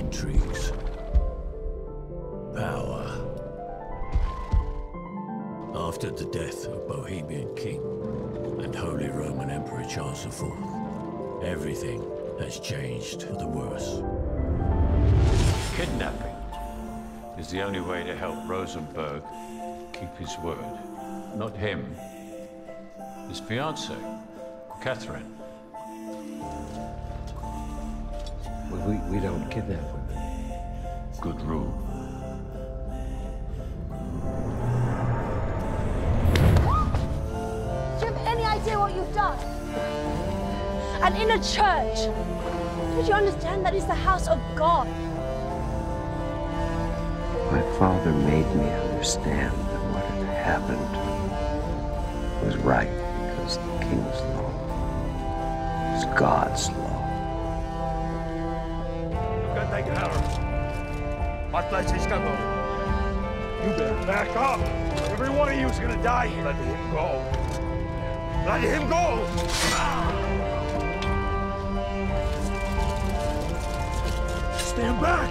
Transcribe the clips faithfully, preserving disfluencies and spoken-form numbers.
intrigues, power. After the death of Bohemian King and Holy Roman Emperor Charles the Fourth, everything has changed for the worse. Kidnapping is the only way to help Rosenberg keep his word. Not him, his fiancée, Catherine. Well, we, we don't kidnap women. Good rule. Do you have any idea what you've done? And in a church, don't you understand that is the house of God? My father made me understand that what had happened was right because the king's law is God's law. You can take her. What place is going? You better back up. Every one of you is gonna die here. Let him go. Let him go. Stand back.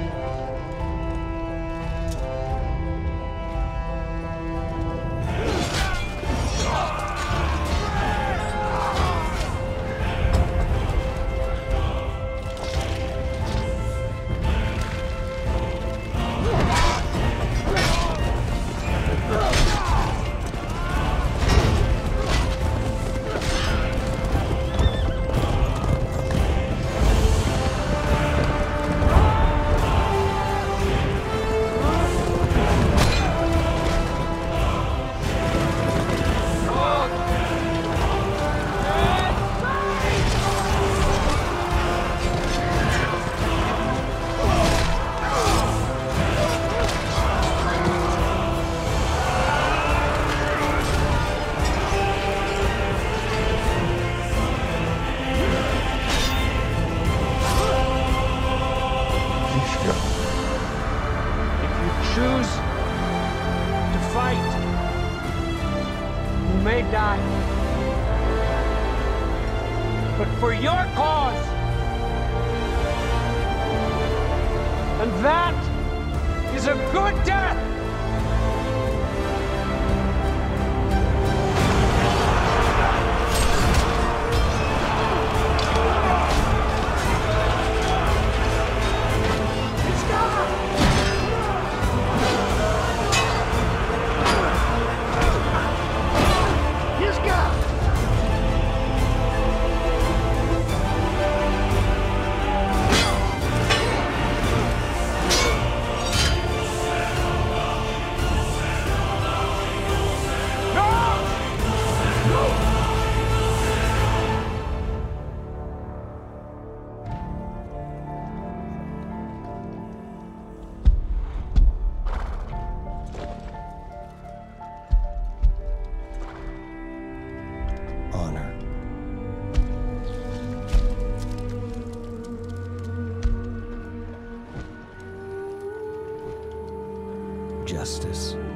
Choose to fight. You may die. But for your cause. And that is a good death. Honor. Justice.